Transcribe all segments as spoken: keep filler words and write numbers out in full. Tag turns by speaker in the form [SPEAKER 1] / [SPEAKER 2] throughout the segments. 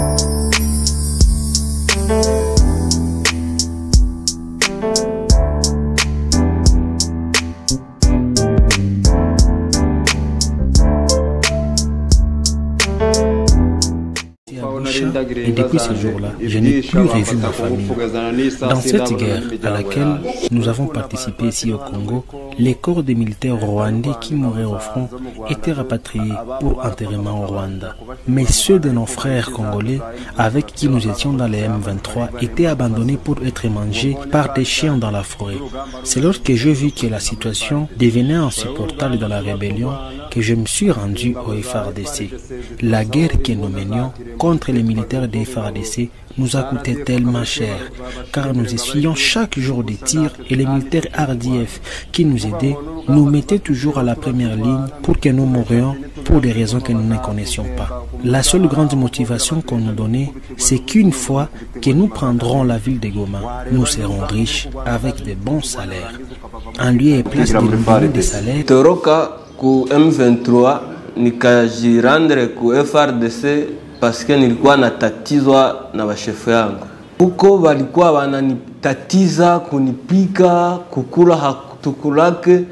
[SPEAKER 1] Et depuis ce jour-là, je n'ai plus revu ma famille. Dans cette guerre à laquelle nous avons participé ici au Congo, les corps des militaires rwandais qui mouraient au front étaient rapatriés pour enterrement au Rwanda. Mais ceux de nos frères congolais avec qui nous étions dans les M vingt-trois étaient abandonnés pour être mangés par des chiens dans la forêt. C'est lorsque j'ai vu que la situation devenait insupportable dans la rébellion que je me suis rendu au F A R D C. La guerre que nous menions contre les militaires des F A R D C nous a coûté tellement cher, car nous essuyions chaque jour des tirs et les militaires R D F qui nous aidaient nous mettaient toujours à la première ligne pour que nous mourions pour des raisons que nous ne connaissions pas. La seule grande motivation qu'on nous donnait, c'est qu'une fois que nous prendrons la ville de Goma, nous serons riches avec de bons salaires. En lieu et place de nous donner des salaires,
[SPEAKER 2] ku M vingt-trois nikajirandre ku F A R D C paske nilikuwa natatizwa na bashefu yangu. Huko walikuwa wananitatiza kunipika kukula hakutukulake,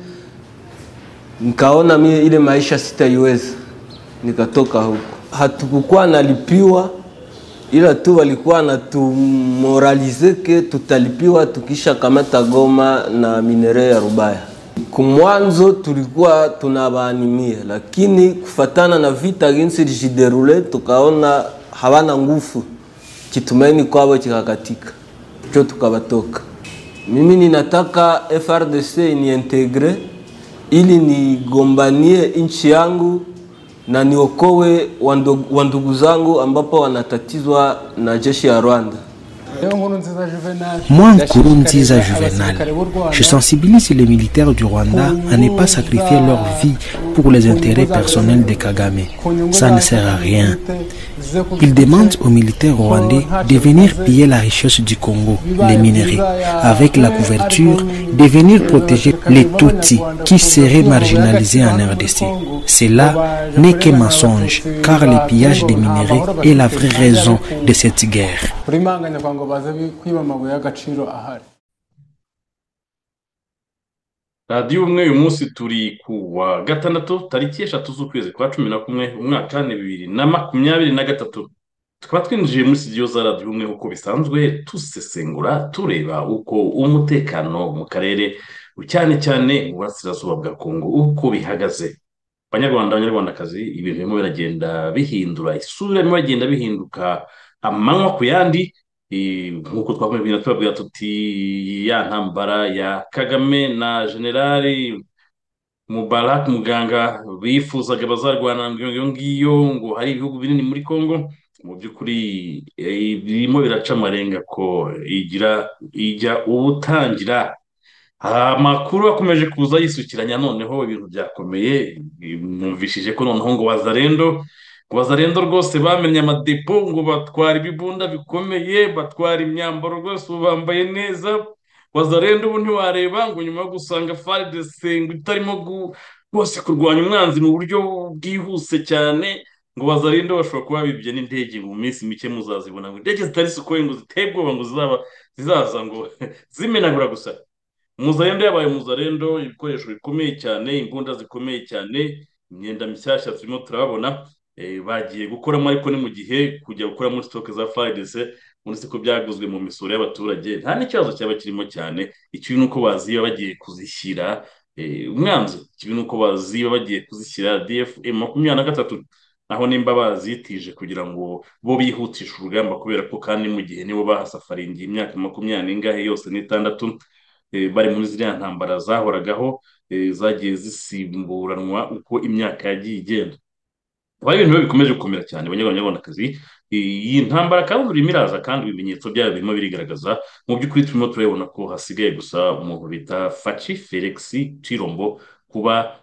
[SPEAKER 2] nikaona mimi ile maisha sitaiweza, nikatoka huko. Hatukukuwa nalipiwa, ila tu walikuwa natumoralize ke tutalipiwa tukisha kamata Goma na minere ya Rubaya. Kumwanzo tulikuwa tunabaanimia, lakini kufatana na vita jinsi lijiderule tukaona hawana nguvu, kitumaini kwao kikakatika, cho tukabatoka. Mimi ninataka F A R D C niintegre ili nigombanie nchi yangu na niokoe wandugu zangu ambapo wanatatizwa na jeshi ya Rwanda.
[SPEAKER 1] Moi, Nkurunziza Juvenal, je sensibilise les militaires du Rwanda à ne pas sacrifier leur vie pour les intérêts personnels de Kagame. Ça ne sert à rien. Il demande aux militaires rwandais de venir piller la richesse du Congo, les minerais, avec la couverture, de venir protéger les Tutsis qui seraient marginalisés en R D C. Cela n'est que mensonge, car le pillage des minerais est la vraie raison de cette guerre.
[SPEAKER 3] radiyo umwe uyu munsi turi ku wa gatandatu tariki eshatu z'ukwezi kwa cumi na kumwe umwaka wa bibiri na makumyabiri na gatatu tukaba twinjiye muri studio za radiyo umwe uko bisanzwe tusesengura tureba uko umutekano mu karere cyane cyane mu burasirazuba bwa Kongo uko bihagaze. Abanyarwanda abanyarwandakazi ibintu birimo biragenda bihindura isura, birimo bagenda bihinduka amanywa ku yandi. Nkuko twakomeye twabwira tuti ya ntambara ya Kagame na Generali Mubarak Muganga bifuzaga bazarwana ngo ngiyo ngo hari ibihugu binini muri Kongo, mu byukuri birimo biraca amarenga ko igira ijya ubutangira. Amakuru akomeje kuza yisukiranya, noneho ibintu byakomeye. Mwumvishije ko noneho ngo Wazalendo Wazalendo rwose bamenye amadepo ngo batwara ibibunda bikomeye, batwara imyambaro rwose bambaye neza. Wazalendo ubu ntiwareba ngo nyuma yo gusanga F A R D C ngo itarimo rwose kurwanya umwanzi mu buryo bwihuse cyane, ngo Wazalendo bashobora kuba bibye n'indege mu minsi mike muzazibona, ngo indege zitari sukoye ngo zitebwoba ngo zizaba zizaza ngo zimenagura gusa. Muzalendo yabaye Muzalendo, ibikoresho bikomeye cyane, imbunda zikomeye cyane, imyenda mishyashya turimo turabona. Bagiye gukoramo, ariko ni mu gihe kujya gukora muri stock za F A R D C muri siko byaguzwe mu misoro y'abaturage nta n'ikibazo cyaba kirimo cyane. Icyo nuko baziba bagiye kuzishyira umwanzi, icyo nuko baziba bagiye kuzishyira R D F makumyabiri na gatatu, aho nimba bazitije kugira ngo bo bihutishe urugamba, kubera ko kandi mu gihe nibo bahasafaringiye imyaka makumyabiri n'ingahe yose n'itandatu bari muri ziriya ntambara zahoragaho zagiye zisimburanwa uko imyaka yagiye igenda. Bari ibintu bikomeje gukomera cyane abanyarwandakazi. Iyi ntambara kandi urimo iraza, kandi ibimenyetso byayo birimo birigaragaza. Mu by'ukuri turimo turabona ko hasigaye gusa umuntu bita Faci Felix Chirombo kuba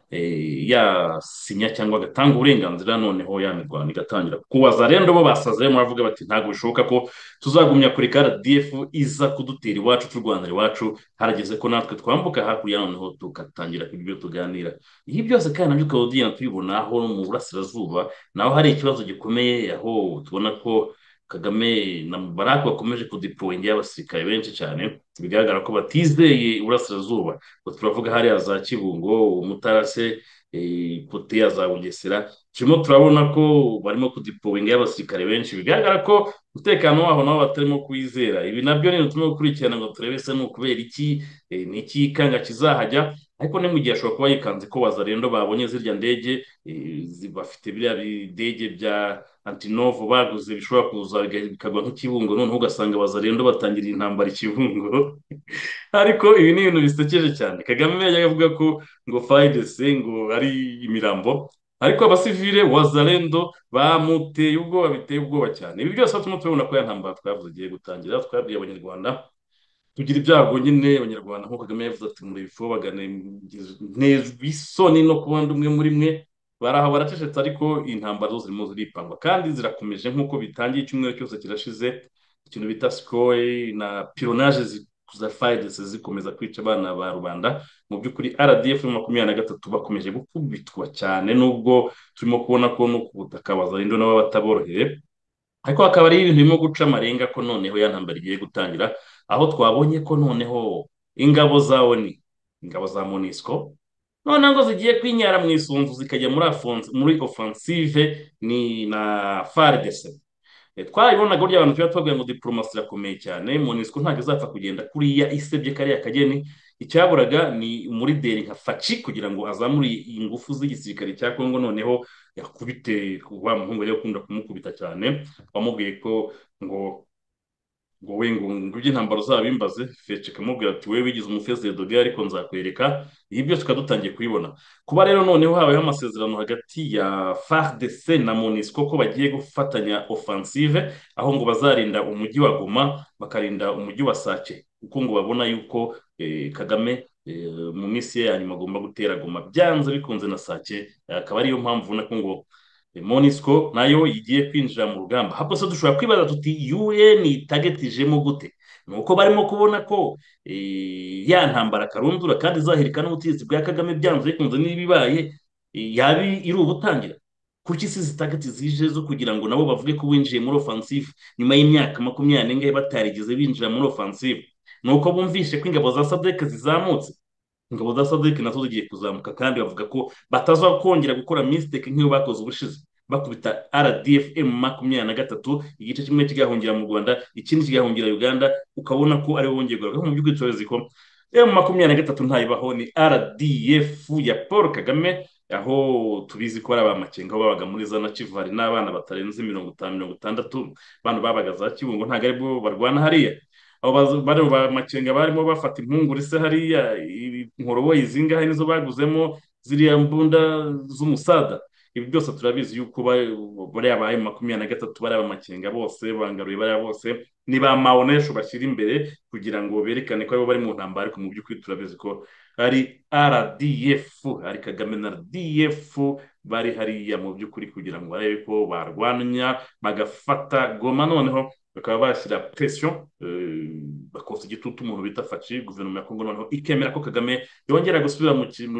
[SPEAKER 3] yasinya cyangwa agatanga uburenganzira, noneho yamirwana igatangira. Ku Wazalendo bo basaze muravuga bati ntabwo bishoboka ko tuzagumya kureka R D F iza kudutera iwacu turwanira iwacu, harageze ko natwe twambuka hakurya noneho tugatangira kubyo tuganira. Ibi byose kandi nabyo twabudiyana tubibona aho mu burasirazuba naho hari ikibazo gikomeye, aho tubona ko Kagame na Mubarak bakomeje kudeployinga abasirikare benshi cyane bigaragara ko batizeye uburasirazuba ngo turavuga hariya za Kibungo Umutarase kote ya za Bugesera turimo turabona ko barimo kudeployinga abasirikare benshi bigaragara ko umutekano waho nabo batarimo kwizera ibi nabyo ni turimo gukurikirana ngo turebe se ni ukubera iki ni iki kanga kizahajya ariko ni mu gihe ashobora kuba yikanze ko Wazalendo babonye zirya ndege bafite biriya bidege bya Antinovo baguze bishobora kuza bikagwa nk'ikibungo noneho ugasanga Wazalendo batangiriye intambara ikibungo ariko ibi ni ibintu bisekeje cyane Kagame yajyaga avuga ko ngo F A R D C ngo ari imirambo ariko abasivile Wazalendo bamuteye ubwoba biteye ubwoba cyane ibi byose turimo turabona ko ya ntambara twavuze igiye gutangira twabwiye abanyarwanda tugira ibyago nyine abanyarwanda nk'uko Kagame yavuze ati muri bifu bagane ntezwe isoni no kubandi umwe muri mwe baraho baracecetse ariko intambara zo zirimo ziripangwa kandi zirakomeje nk'uko bitangiye icyumweru cyose kirashize ikintu bita sikoyi na pironage za F A R D C zikomeza kwica abana ba rubanda mu by'ukuri R D F makumyabiri na gatatu bakomeje gukubitwa cyane nubwo turimo kubona ko no ku butaka Wazalendo nabo bataboroheye ariko hakaba ari ibintu birimo guca amarenga ko noneho ya ntambara igiye gutangira aho twabonye ko noneho ingabo za ONU ingabo za MONUSCO noneho ngo zigiye kwinyara mu isunzu zikajya muri muri offensive ni na F A R D C twayibonaga burya abantu tuba twavuga ngo diplomasi irakomeye cyane MONUSCO ntabwo izapfa kugenda kuriya isebye kariya kageni icyaburaga ni muri deri nka faci kugira ngo azamure ingufu z'igisirikare cya Kongo noneho yakubite wa muhungu yo kunda kumukubita cyane bamubwiye ko ngo ngo we ngo ngubye intambaro zabimbaze fece kamubwira ati wewe wigize umufeze doge ariko nzakwereka ibi byose tukadutangiye kubibona kuba rero noneho habayeho amasezerano hagati ya F A R D C na MONUSCO ko bagiye gufatanya offensive aho ngo bazarinda umujyi wa Goma bakarinda umujyi wa Sake kuko ngo babona yuko eh, Kagame eh, mu minsi ya nyuma agomba gutera Goma byanze bikunze na Sake akaba ariyo mpamvu ubona ko ngo MONUSCO nayo igiye kwinjira mu rugamba hapo se dushobora kwibaza tuti U N itagetijemo gute nuko barimo kubona ko e, ya ntambara karundura kandi zahirika n'ubutegetsi bwa Kagame byanze bikunze nibibaye e, yabi iri ubutangira kuki si zitagati zije zo kugira ngo nabo bavuge ko winjiye muri offensive nyuma y'imyaka makumyabiri n'ingahe batarigeze binjira muri offensive nuko bumvishe ko ingabo za SADEC zizamutse ingabo za SADEC nazo zigiye kuzamuka kandi bavuga ko batazakongera gukora mistake nk'iyo bakoze ubushize bakubita R D F M makumyabiri na gatatu igice kimwe kigahungira mu Rwanda ikindi kigahungira Uganda ukabona ko ari wongeye guruka mu by'ukuri turazi ko M makumyabiri na gatatu ntayibaho ni R D F ya Paul Kagame aho tubizi ko ari abamakenga babaga muri za Nakivari n'abana batarenze mirongo itanu mirongo itandatu bantu babaga za Kibungo ntago ari bo barwana hariya abo bari bamakenga barimo bafata impungure se hariya inkoroboyi zingahe nizo baguzemo ziriya mbunda z'umusada ibi byose turabizi yuko bari abaye makumyabiri na gatatu bari abamakenga bose bangaruye bari bose ni ba maonesho bashyira imbere kugira ngo berekane ko bari mu ntambara ariko mu by'ukuri turabizi ko ari R D F ari Kagame na R D F bari hariya mu by'ukuri kugira ngo barebe ko barwanya bagafata Goma noneho bakaba bashyira pression bakoze igitutu umuntu bita faci guverinoma ya Kongo noneho ikemera ko Kagame yongera gusubira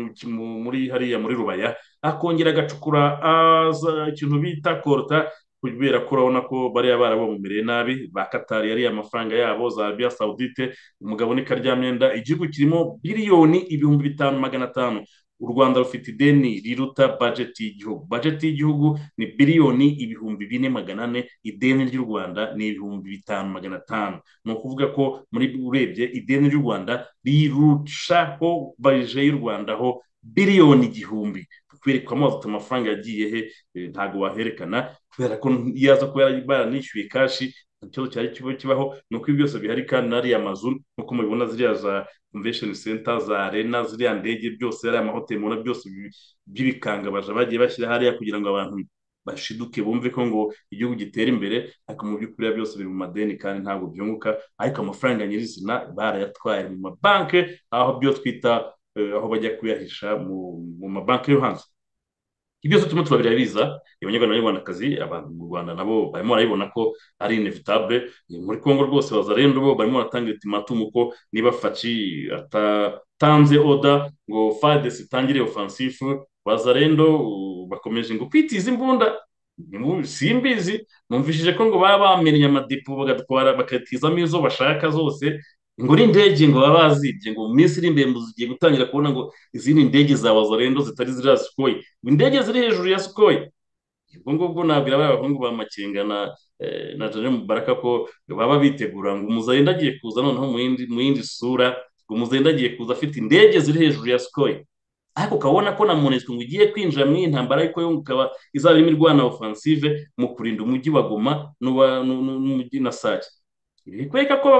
[SPEAKER 3] muri hariya muri Rubaya akongera agacukura ikintu bita korta kubera ko urabona ko bariya barabombereye nabi ba Qatar yari amafaranga yabo za Arabia Saudite umugabo ni Karyamyenda igihugu kirimo biliyoni ibihumbi bitanu magana atanu u Rwanda rufite ideni riruta budget y'igihugu budget y'igihugu ni biliyoni ibihumbi bine magana ane ideni ry'u Rwanda ni ibihumbi bitanu magana atanu no kuvuga ko muri urebye ideni ry'u Rwanda rirushaho baje y'u Rwanda ho biliyoni igihumbi kwerekwa amazi amafaranga yagiye he ntago waherekana kubera ko yaza ko baranishyuye kashi ikibazo cyari kibo kibaho nuko ibi byose bihari kandi ari amazu nuko mubibona ziriya za convention center za arena ziriya ndege byose ari amahoteli mubona byose by'ibikanga baje bagiye bashyira hariya kugira ngo abantu bashiduke bumve ko ngo igihugu gitera imbere ariko mu by'ukuri byose biri mu madeni kandi ntabwo byunguka ariko amafaranga nyirizina barayatwaye mu mabanke aho byo twita aho bajya kuyahisha mu mabanki yo hanze ibyo byose turimo turabirabiza abanyarwanda n'abanyarwandakazi abantu mu Rwanda nabo barimo barabibona ko ari inevitable muri Kongo rwose Wazalendo bo barimo baratanga ultimatum ko niba faci atatanze order ngo F A R D C itangire offensive Wazalendo bakomeje ngo kwitiza imbunda simbizi numvishije ko ngo baba bamenye amadepo bagatwara bakatizamo izo bashaka zose ngo n'indege ngo baba bazibye ngo mu minsi iri imbere zigiye gutangira kubona ngo izindi ndege za wazarendo zitari ziriya Sukhoi, indege ziri hejuru ya Sukhoi. ubwo ngubwo nabwira aba bahungu ba Makenga na na Jean Mubaraka ko baba bitegura ngo umuzayenda agiye kuza noneho mu yindi mu yindi sura, ngo umuzayenda agiye kuza afite indege ziri hejuru ya Sukhoi, ariko ukabona ko na MONUSCO ngo igiye kwinjira mu intambara ariko yo ukaba izaba irimo irwana offensive mu kurinda umujyi wa Goma n'umujyi na Sake. Bikwereka ko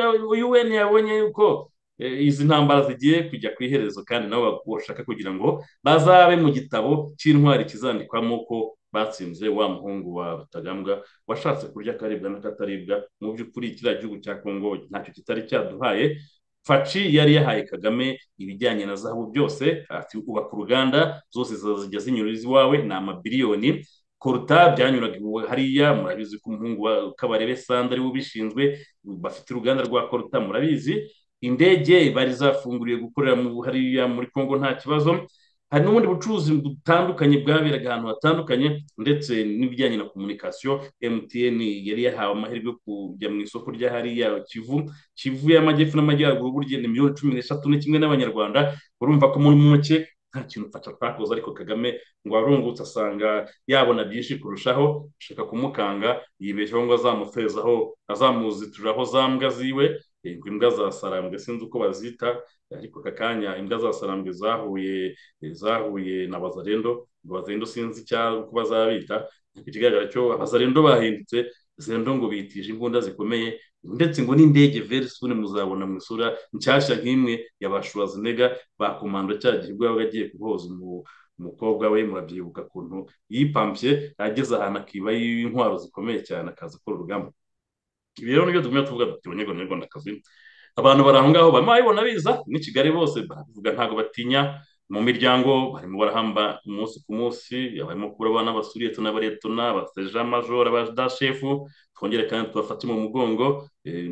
[SPEAKER 3] U N yabonye yuko izi ntambara zigiye kujya ku iherezo kandi nabo bashaka kugira ngo bazabe mu gitabo cy'intwari kizandikwamo ko batsinze wa muhungu wa Rutagambwa washatse kurya akaribwa n'akataribwa. Mu by'ukuri kiriya gihugu cya Kongo ntacyo kitari cyaduhaye. Faci yari yahaye Kagame ibijyanye na zahabu byose, ati ubaka uruganda zose zijya zinyuriza iwawe ni amabiliyoni. Koruta byanyuraga hariya, murabizi ko umuhungu wa Kabarebe Sanda ari we ubishinzwe, bafite uruganda rwa Koruta murabizi. Indege bari zafunguriye gukorera mu hariya muri Kongo nta kibazo. Hari n'ubundi bucuruzi butandukanye bwaberaga ahantu hatandukanye, ndetse n'ibijyanye na communication. M T N yari yahawe amahirwe yo kujya mu isoko rya hariya Kivu Kivu y'amajyepfo n'amajyaruguru, burya ni miliyoni cumi n'eshatu ni kimwe n'abanyarwanda. Urumva ko muri muke nta kintu mfasha twakoze, ariko Kagame ngo arungutse asanga yabona byinshi kurushaho, ashaka kumukanga, yibeshaho ngo azamufezaho azamuzituraho za mbwa ziwe, imbwa za Sarambwe sinzi uko bazita, ariko kakanya imbwa za Sarambwe zahuye zahuye na Bazarendo. Bazarendo sinzi cyangwa uko bazabita, ikigaragara cyo Bazarendo bahindutse Zendo ngo bitije imbunda zikomeye, ndetse ngo n'indege very soon muzabona mu isura nshyashya nk'imwe yabashura zinega ba komando cya gihugu yabagiye kuboza umukobwa we. Murabyibuka kuntu yipampye ageze ahantu akiba y'intwaro zikomeye cyane akaza kuri urugamba. Ibi rero nibyo tumwe tuvuga tuti abanyarwanda n'akazi, abantu baraho ngaho barimo babibona biza ni Kigali bose baravuga ntago batinya, mu miryango barimo barahamba umunsi ku munsi, barimo kurabana n'abasuriyeto n'abaretona abaseja major abadashefu. Twongere kandi tubafate mu mugongo.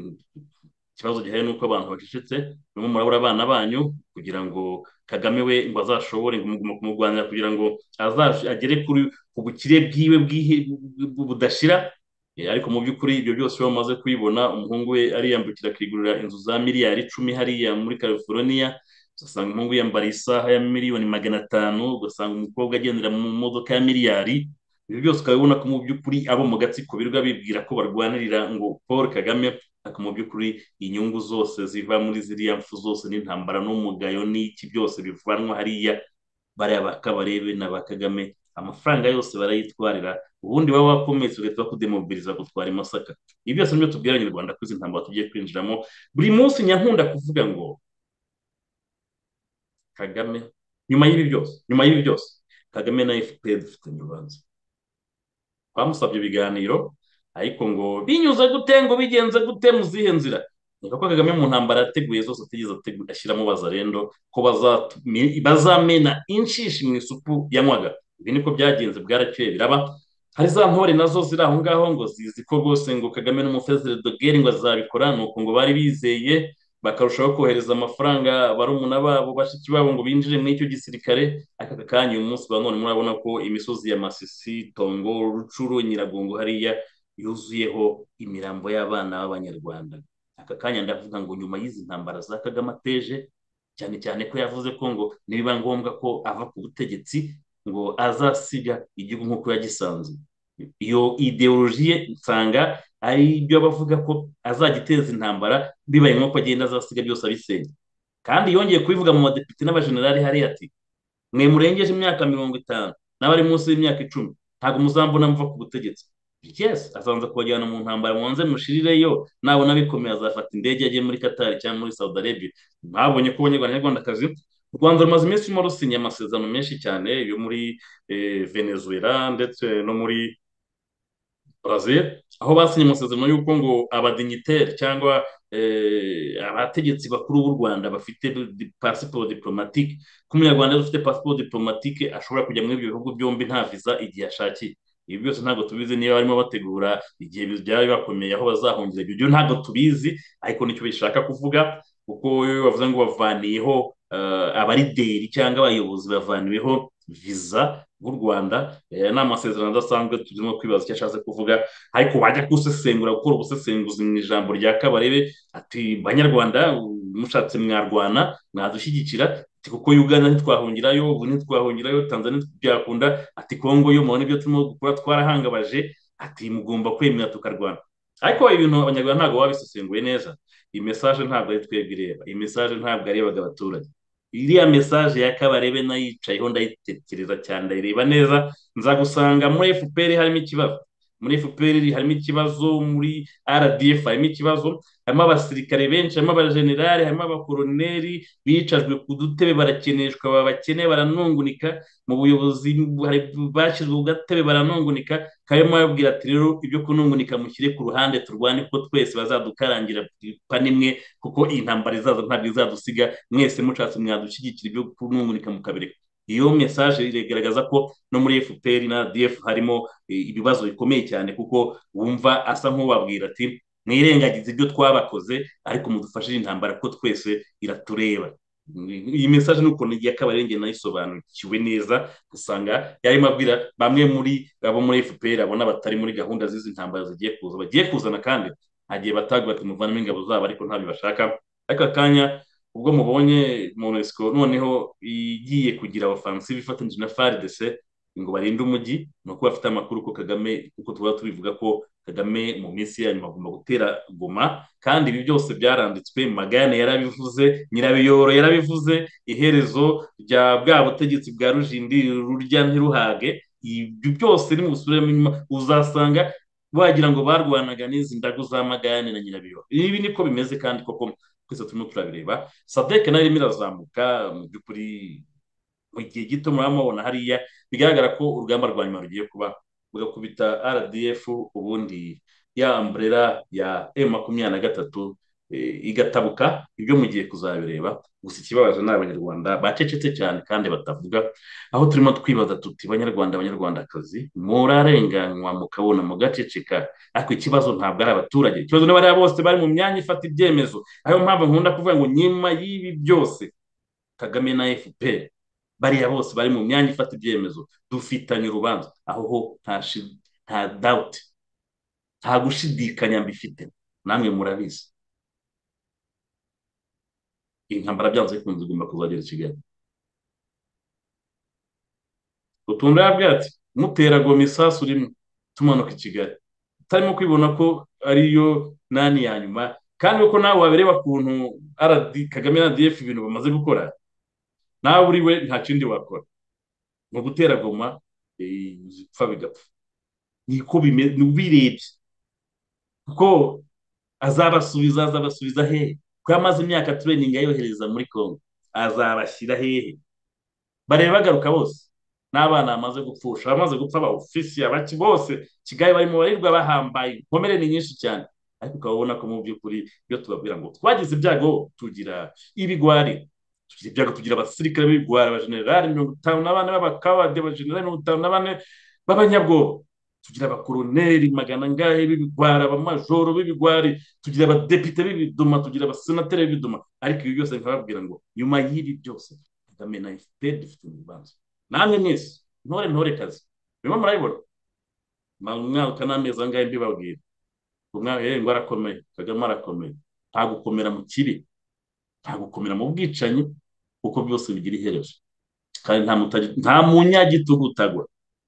[SPEAKER 3] Ikibazo gihaye nuko abantu bacecetse, nimwe murabura abana banyu kugira ngo Kagame we ngo azashobore kumurwanira kugira ngo agere kuri ubukire bwiwe budashira. Ariko mu by'ukuri ibyo byose bamaze kwibona, umuhungu we ariyambukira akigurira inzu za miliyari icumi hariya muri California, ugasanga umuhungu yambara isaha ya miliyoni magana atanu, ugasanga umukobwa agendera mu modoka ya miliyari. Ibyo byose ukabibona ko mu by'ukuri abo mu gatsiko birirwa bibwira ko barwanirira ngo Paul Kagame, ariko mu by'ukuri inyungu zose ziva muri ziriya mfu zose n'intambara n'umugayo n'iki byose bivanwa hariya. Bariya ba Kabarebe na ba Kagame amafaranga yose barayitwarira, ubundi baba bakometse ugahita bakudemobiliza gutwara i Masaka. Ibi byose nibyo tubwira Abanyarwanda ko izi ntambara tugiye kwinjiramo. Buri munsi nyankunda kuvuga ngo Kagame nyuma y'ibi byose nyuma y'ibi byose Kagame na F P R dufitanye urubanza. Bamusabye ibiganiro, ariko ngo binyuze gute ngo bigenze gute mu zihe nzira. Niko Kagame mu ntambara yateguye zose atigeze ashyiramo Bazarendo ko bazamena inshishi mu isupu yanywaga. Ibi niko byagenze, bwarakeye biraba. Hari za ntore nazo ziri aho ngaho ngo zizi ko rwose ngo Kagame n'umufezere de guerre ngo azabikora, nuko ngo bari bizeye bakarushaho kohereza amafaranga barumuna babo bashiki babo ngo binjire muri icyo gisirikare. Aka kanya uyu munsi ba none murabona ko imisozi ya Masisi, Tongo, Rucuru, Nyiragongo hariya yuzuyeho imirambo y'abana b'Abanyarwanda. Aka kanya ndavuga ngo nyuma y'izi ntambara za Kagame ateje, cyane cyane ko yavuze ko ngo nibiba ngombwa ko ava ku butegetsi ngo azasiga igihugu nk'uko yagisanze. Iyo ideoloji ye nsanga ari ibyo bavuga ko azagiteza intambara, bibaye nk'uko agenda azasiga byose abisenya. Kandi yongeye kubivuga mu badepite n'abajenerali hariya ati mwe murengeje imyaka mirongo itanu n'abari munsi y'imyaka icumi ntabwo muzambona muva ku butegetsi. Yes, azanza kubajyana mu ntambara mwanze mushirireyo, nabona bikomeye azafata indege ajye muri Qatar cyangwa muri Saudi Arabia. Mwabonye ko Abanyarwandakazi u Rwanda rumaze iminsi rurimo rusinya amasezerano menshi cyane yo muri Venezuela ndetse no muri Brazil, aho basinye amasezerano y'uko ngo abadignitaire cyangwa abategetsi bakuru b'u Rwanda bafite passport diplomatique, ko umunyarwanda ufite passport diplomatique ashobora kujya muri ibyo bihugu byombi nta visa igihe ashakiye. Ibi byose ntabwo tubizi niba barimo bategura igihe byaba bakomeye aho bazahungira. Ibyo ntabwo tubizi, ariko nicyo bishaka kuvuga, kuko bavuze ngo bavaniyeho abarideri cyangwa abayobozi bavaniweho viza bw'u Rwanda. Ni amasezerano adasanzwe turimo kwibaza icyo ashatse kuvuga, ariko wajya gusesengura gukora ubusesenguzi mu ijambo rya Kabarebe ati banyarwanda mushatse mwarwana mwadushyigikira ati kuko Uganda ntitwahungirayo, ubu ntitwahungirayo, Tanzania byakunda ati Kongo yo mubona ibyo turimo gukora twarahangabaje ati mugomba kwemera tukarwana. Ariko ibintu abanyarwanda ntabwo babisesenguye neza. Iyi message ntabwo ari twebwe ireba, iyi message ntabwo arebaga abaturage. Iriya message ya Kabarebe nayicayeho ndayitekereza cyane ndayireba neza, nza gusanga muri F P R harimo ikibazo, muri F P R harimo ikibazo, muri R D F harimo ikibazo, harimo abasirikare benshi, harimo abajenerali, harimo abakoroneri bicajwe ku dutebe barakeneshwa, babakene baranungunika mu buyobozi bashyizwe ku gatebe baranungunika. Kayuma yabwira ati rero ibyo kunungunika mushyire ku ruhande turwane ko twese bazadukarangira panimwe, kuko iyi ntambara izaza ntabwo izadusiga, mwese mushatse mwadushyigikira ibyo kunungunika mukabireka. Iyo message iregaragaza ko no muri F P R na R D F harimo ibibazo bikomeye cyane, kuko wumva asa nk'ubabwira ati mwirengagize ibyo twabakoze ariko mudufashije intambara ko twese iratureba. Iyi message nuko nigiye Kabarenge nayisobanukiwe neza, usanga yarimo abwira bamwe muri abo muri F P R abona batari muri gahunda z'izi ntambara zigiye kuza, bagiye kuzana kandi agiye batagwa ati muvanamo ingabo zabo ariko ntabibashaka. Ariko akanya ubwo mubonye MONUSCO noneho igiye kugira offensive ifatanyije na F A R D C ngo barinde umujyi, nuko bafite amakuru ko Kagame, kuko tuba tubivuga ko Kagame mu minsi ya nyuma agomba gutera Goma, kandi ibi byose byaranditswe. Magane yarabivuze, Nyirabiyoro yarabivuze, iherezo rya bwa butegetsi bwa Rujindi rurya ntiruhage. Ibi byose ni mu busubiremo inyuma uzasanga wagira ngo barwanaga n'izi ndagu za Magane na Nyirabiyoro. Ibi niko bimeze kandi koko twese turimo turabireba. SADEC nayo irimo irazamuka mu by'ukuri mu gihe gito muramubona hariya, bigaragara ko urugamba rwa nyuma rugiye kuba ugakubita R D F, ubundi ya umbrella ya M makumyabiri na gatatu igatabuka. Ibyo mugiye kuzabireba, gusa ikibabaje ni abanyarwanda bacecetse cyane kandi batavuga, aho turimo twibaza tuti banyarwanda banyarwandakazi murarenganywa mukabona mugaceceka, ariko ikibazo ntabwo ari abaturage, ikibazo ni bariya bose bari mu myanya ifata ibyemezo. Ayo mpamvu nkunda kuvuga ngo nyuma y'ibi byose Kagame na F P R bariya bose bari mu myanya ifata ibyemezo dufitanye urubanza, aho ho nta nta doubt, nta gushidikanya mbifite, namwe murabizi. Intambara byanze bikunze igomba kuzagera i Kigali. Utunda yabwati mutera Goma isasu rimwe tumanuka i Kigali, utarimo kwibona ko ariyo nani ya nyuma, kandi uko nawe wabereba kuntu Kagame na R D F ibintu bamaze gukora, nawe uri we nta kindi wakora mu gutera Goma ipfa bigapfa. Niko birebye, kuko azabasubiza azabasubiza hehe? Ko amaze imyaka training ayohereza muri Congo, azabashyira hehe? Bareba bagaruka bose n'abana bamaze gupfusha, bamaze gupfa ba ofisi abaki bose Kigali bari mu barirwa bahambaye, inkomere ni nyinshi cyane. Ariko ukabona ko mu by'ukuri iyo tubabwira ngo twagize ibyago tugira ibigwari, tugira ibyago tugira abasirikare b'ibigwari, abajenerali mirongo itanu na bane b'abakabade, abajenerali mirongo itanu na bane b'abanyabwoba, tugira abakoroneri magana ngahe b'ibigwari, abamajoro b'ibigwari, tugira abadepite b'ibiduma, tugira abasenateri b'ibiduma. Ariko ibi byose nkababwira ngo nyuma y'ibi byose Kagame na F P R dufite urubanza. Namwe mwese ntore ntore kazi bimo murayibona, mwaka n'amezi angahe mbibabwira umwaka ngo arakomeye, Kagame arakomeye. Nta gukomera mu kibi, nta gukomera mu bwicanyi, kuko byose bigira iherezo, kandi nta munyagitugu utagwa.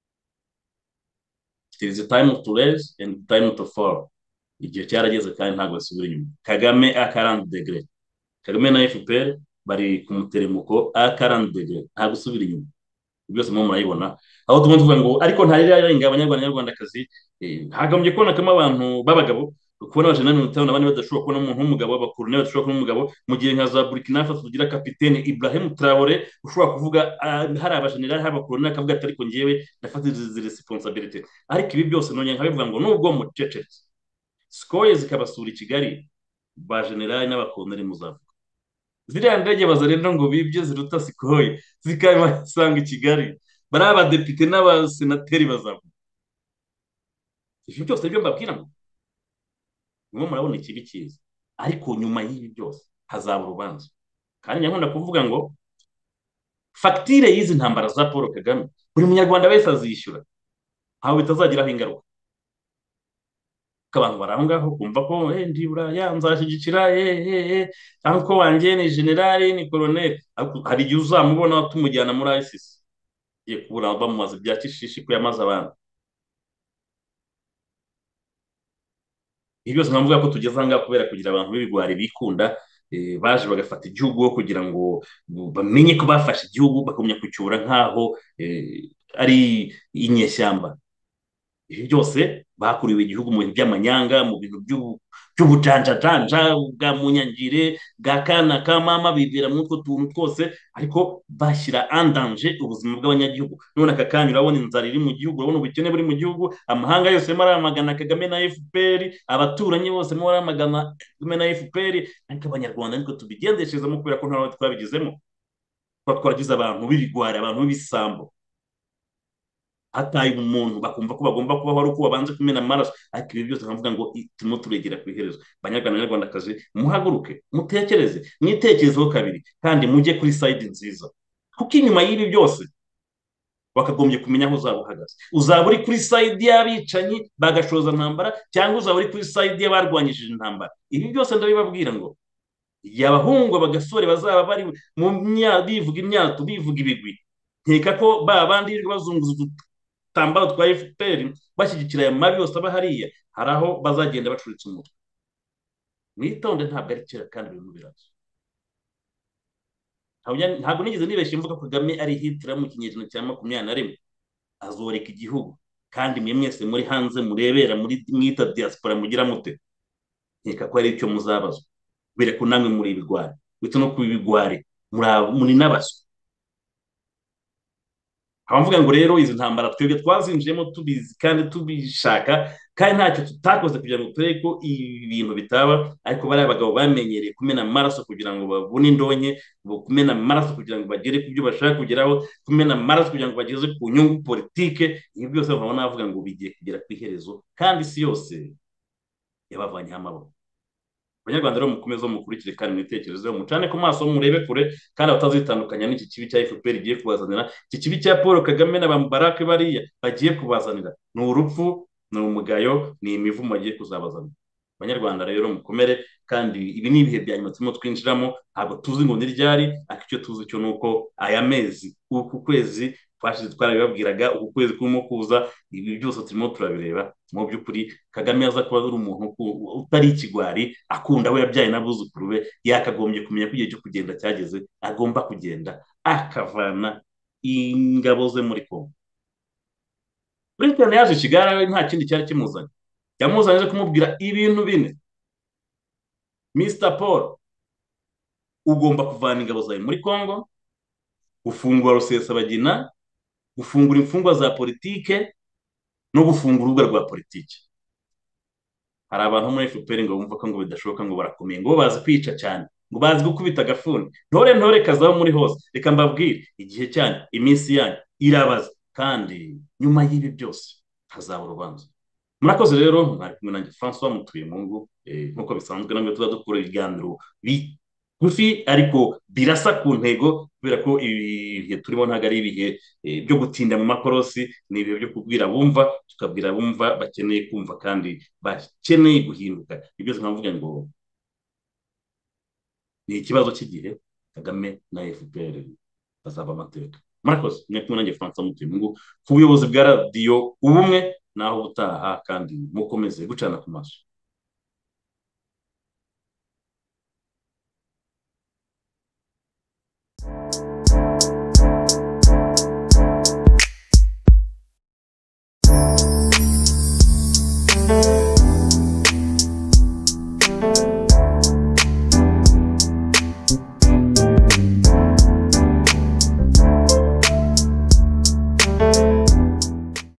[SPEAKER 3] It is a time to rise and time to fall. Igihe cyarageze kandi ntabwo basubira inyuma. Kagame a quarante degré, Kagame na F P R bari ku muteremuko a quarante degré, nta gusubira inyuma. Byose mu murayibona, aho tugomba tuvuga ngo ariko ntari yarenga abanyarwanda nyarwandakazi. Hagambye kubona kama abantu babagabo, kubona abajana mirongo itanu na bane badashobora kubona umuntu w'umugabo, abakoroneri badashobora kubona umugabo, mu gihe nka za Burkina Faso tugira kapitene Ibrahim Traoré ushobora kuvuga hari abajenerali hari abakoroneri akavuga ati ariko ngewe ndafata izi responsibility. Ariko ibi byose none nkabivuga ngo nubwo mucecetse sikoye zikabasura i Kigali, ba generali n'abakoroneri muzavuga ziriya ndege baza rero ngo bibye ziruta sikoye zikabasanga i Kigali, bari abadepite n'abasenateri bazavuga. Ibyo byose byo mbabwira ngo nimwe murabona ikibi cyiza, ariko nyuma y'ibi byose hazaba urubanza. Kandi nyakunda kuvuga ngo fagitire y'izi ntambara za Paul Kagame buri munyarwanda wese azishyura ntawe bitazagiraho ingaruka. Abantu bari aho ngaho kumva ko ndibura yanzashyigikira cyangwa ko wanjye ni generali ni koroneli, hari igihe uzamubona tumujyana muri I C C igiye kubura bamumaze bya kishishi ko yamaze abantu. Ibi byose nkavuga ko tugeze aha ngaha kubera kugira abantu b'ibigwari bikunda baje bagafata igihugu kugira ngo bamenye ko bafashe igihugu bakumya kucyura nk'aho ari inyeshyamba. Ibi byose bakuriwe igihugu mu bintu by'amanyanga, mu bintu by'ubucanjacanja bwa munyangire bwa kana ka mama, bibera muri utwo tuntu twose ariko bashyira andanje ubuzima bw'abanyagihugu. None aka kanya urabona inzara iri mu gihugu, urabona ubukene buri mu gihugu, amahanga yose arimo aramagana Kagame na F P R, abaturanyi bose barimo baramagana Kagame na F P R, ariko abanyarwanda niko tubigendeshezamo kubera ko nta twabigezemo, kuba twaragize abantu b'ibigwari, abantu b'ibisambo hataye umuntu bakumva ko bagomba kubaho ari uko babanze kumena amaraso. Ariko ibi byose nkavuga ngo turimo turegera ku iherezo. Banyarwanda n'abanyarwandakazi muhaguruke, mutekereze, mwitekerezeho kabiri kandi mujye kuri side nziza, kuko inyuma y'ibi byose wakagombye kumenya aho uzaba uhagaze. Uzaba uri kuri side y'abicanyi bagashoza ntambara cyangwa uzaba uri kuri side y'abarwanyishije intambara. Ibi byose ndabibabwira ngo yabahungu bagasore bazaba bari mu myaka bivuga imyato bivuga ibigwi, nkeka ko ba bandi bazunguza tambaro twa F P R bashyigikira aya mabi yose aba hariya, hari aho bazagenda bacuritse umutwe. Mwitonde, ntabwo ari kera kandi ibintu biraza. Ntabwo nigeze nibeshye mvuga ko Kagame ari Hitler mu kinyejana cya makumyabiri na rimwe. Azoreka igihugu kandi mwe mwese muri hanze murebera muri mwita diaspora mugira mute, nkeka ko ari icyo muzabazwa bere ko namwe muri ibigwari bito no kubibigwari muri n'abaswa. Abavuga ngo rero izi ntambara twebwe twazinjiyemo tubizi kandi tubishaka kandi ntacyo tutakoze kugira ngo turebe ko ibintu bitaba, ariko bari abagabo bamenyereye kumena amaraso kugira ngo babone indonke, kumena amaraso kugira ngo bagere ku byo bashaka kugeraho, kumena amaraso kugira ngo bageze ku nyungu politike. Ibi byose babona bavuga ngo bigiye kugera ku iherezo kandi isi yose yabavanyeho amaboko. Abanyarwanda rero mukomeze mukurikire kandi mwitekerezeho, mucane ku maso murebe kure kandi batazitandukanya n'iki kibi cya F P R igiye kubazanira. Iki kibi cya Paul Kagame na Bambarake bariya bagiye kubazanira ni urupfu, ni umugayo, ni imivumo bagiye kuzabazanira. Abanyarwanda rero mukomere kandi ibi ni ibihe bya nyuma turimo twinjiramo, ntabwo tuzi ngo ni ryari, ariko icyo tuzi cyo nuko aya mezi uku kwezi twashize twarabibabwiraga, uku kwezi kurimo kuza ibi byose turimo turabireba. Mu by'ukuri Kagame aza kuba ari umuntu utari ikigwari, akunda we yabyaye n'abuzukuru be, yakagombye kumenya ko igihe cyo kugenda cyageze, agomba kugenda akavana ingabo ze muri Kongo. Britain yaje i Kigali nta kindi cyari kimuzanye, yamuzanye kumubwira ibintu bine: mister Paul, ugomba kuvana ingabo zawe muri Kongo, gufungura Rusesabagina, gufungura imfungwa za politike no gufungura urubuga rwa politiki. Hari abantu muri F P R ngo bumva ko ngo bidashoboka, ngo barakomeye, ngo bazi kwica cyane, ngo bazi gukubita agafuni. Ntore ntore kazaho muri hose, reka mbabwire igihe cyane, iminsi yanyu irabaza kandi nyuma y'ibi byose hazaba urubanza. Murakoze rero, mwari kumwe nanjye François Mutuyemungu, nk'uko bisanzwe namwe tuza dukora ibiganiro bigufi ariko birasa ku ntego, kubera ko ibihe turimo ntabwo ari ibihe byo gutinda mu makorosi, ni ibihe byo kubwira bumva, tukabwira bumva bakeneye kumva kandi bakeneye guhinduka. Ibyo byose nkavuga ngo ni ikibazo cy'igihe, Kagame na F P R bazaba amateka. Murakoze, mwari kumwe nanjye François Mutuyemungu ku buyobozi bwa radiyo Ubumwe, naho ubutaha kandi mukomeze gucana ku maso.